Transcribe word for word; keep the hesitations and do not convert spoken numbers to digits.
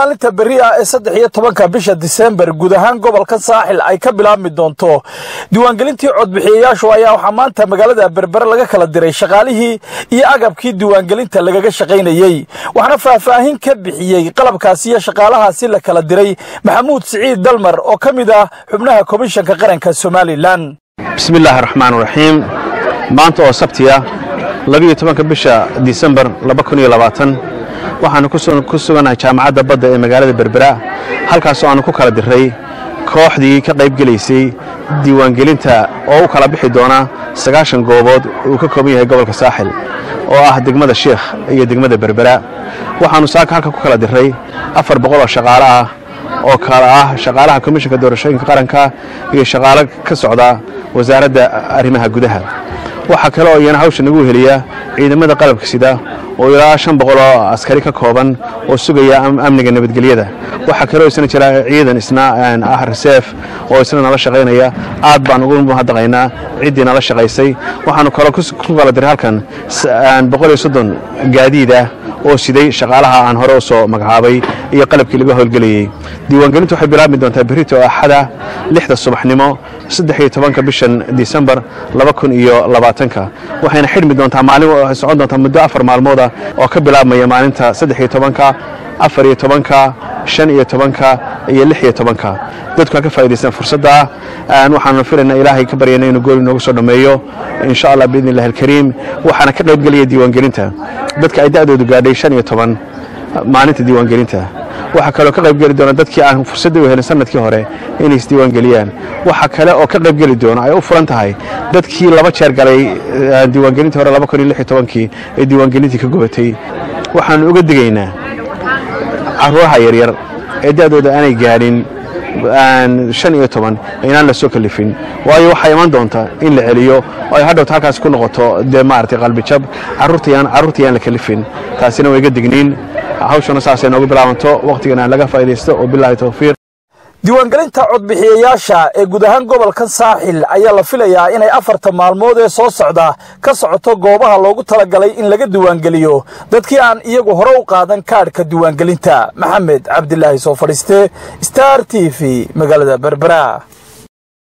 maalinta berri ah ee saddex iyo tobanka bisha December guud ahaan gobolka Saaxil ay ka bilaabmi doonto diiwaangelintii codbixiyayaashu ayaa waxa maanta magaalada Berbera laga kala diray shaqaalihii iyo agabkii diiwaangelinta lagaga shaqeynayay waxaana faahfaahin ka bixiyay qalabkaasi iyo shaqaalahaasi la kala diray Maxamuud Siciid Dalmar oo kamid ah xubnaha komishanka qaranka Somaliland. Bismillahir Rahmaanir Rahiim. maanta oo sabtiya laba iyo tobanka bisha December laba kun iyo labaatan waxaan ku suganahay jaamacadda badda ee magaalada Berbera halkaas oo aan ku kala diray kooxdii ka qayb galeysay diiwaangelinta oo u kala bixi doona sagaashan goobood oo ka kooban yahay gobolka Saaxil oo ah degmada Sheekh iyo degmada Berbera waxaanu saaka halka ku kala diray afar boqol oo shaqaale ah oo kala ah shaqaalaha komishanka doorashooyinka qaranka iyo shaqaale ka socda wasaaradda arrimaha gudaha waxa kale oo iyana hawsha nagu heliya ciidamada qalabka sida oo ilaa shan boqol oo askari ka kooban oo sugaya amniga nabadgelyada waxa kale oo isna jira ciidan isna ah reserve oo isna nala shaqeynaya aad baan ugu mahadnaqaynaa ciidina la shaqeysay waxaanu kale ku kala diray halkan boqol iyo soddon gaadiid ah oo siday shaqaalaha aan hore u soo magacaabay iyo qalabkii laga howlgeliyay diiwaangelintu waxay bilaabmi doontaa berrito axada lixda subaxnimo saddex iyo tobanka bishan December laba kun iyo labaatan waxayna xidhmi doontaa maalin oo socon doonta muddo afar maalmood oo ka bilaabmaya maalinta saddex iyo tobanka afar iyo tobanka shan iyo tobanka iyo lix iyo tobanka dadku ka faa'iideysan fursadda aan waxaan filaynaa Ilaahay ka baryaynaa inuu gool inoogu soo dhameeyo insha Allah biidnillahi alkariim waxaana ka qayb galiyay diiwaangelinta dadka ay da'doodu gaadhay shan iyo toban maalinta diiwaangelinta waxa kale oo ka qayb gali doona dadkii aan fursad u helin sanadkii hore inay is diiwaangeliyaan waxa kale oo ka qayb gali doona ay u furan tahay dadkii laba jeer galay diiwaangelinta hore laba kun iyo lix iyo toban ee diiwaangelintii ka gobatay waxaan uga digaynaa caruuraha yaryar ee da'dooda aanay gaadhin shan iyo toban inaan la soo kalifin waayo waxa iman doonta in la celiyo oo ay hadhow halkaas ku noqoto de maartay qalbi jab caruurtayaan caruurtayaan la kalifin taasina way iga digniin hawshana saasay noogu bilaabanto waqtigana laga faa'iideysto oo billahi tawfiiq diiwaangelinta codbixiyayaasha ee guud ahaan gobolka Saaxil ayaa la filayaa inay afarta maalmood ee soo socda ka socoto goobaha loogu talagalay in laga diiwaangeliyo dadkii aan iyagu hore u qaadan kaadhka diiwaangelinta Maxamed Cabdilaahi soo fadhiiste Star T V magaalada Berbera.